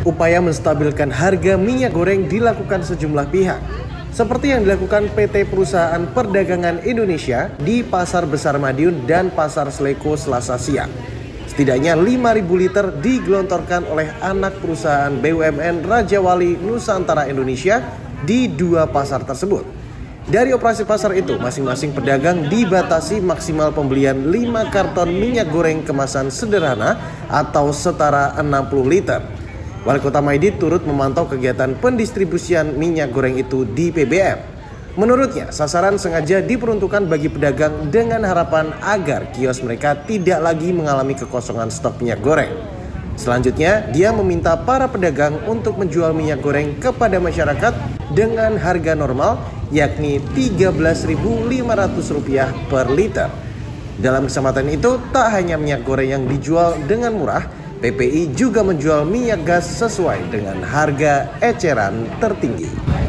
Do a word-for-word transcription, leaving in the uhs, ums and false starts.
Upaya menstabilkan harga minyak goreng dilakukan sejumlah pihak, seperti yang dilakukan P T Perusahaan Perdagangan Indonesia di Pasar Besar Madiun dan Pasar Sleko Selasa siang. Setidaknya lima ribu liter digelontorkan oleh anak perusahaan B U M N Raja Wali Nusantara Indonesia di dua pasar tersebut. Dari operasi pasar itu, masing-masing pedagang dibatasi maksimal pembelian lima karton minyak goreng kemasan sederhana atau setara enam puluh liter. Wali Kota Maidi turut memantau kegiatan pendistribusian minyak goreng itu di P B M. Menurutnya, sasaran sengaja diperuntukkan bagi pedagang dengan harapan agar kios mereka tidak lagi mengalami kekosongan stok minyak goreng. Selanjutnya, dia meminta para pedagang untuk menjual minyak goreng kepada masyarakat dengan harga normal, yakni tiga belas ribu lima ratus rupiah per liter. Dalam kesempatan itu, tak hanya minyak goreng yang dijual dengan murah, P P I juga menjual minyak gas sesuai dengan harga eceran tertinggi.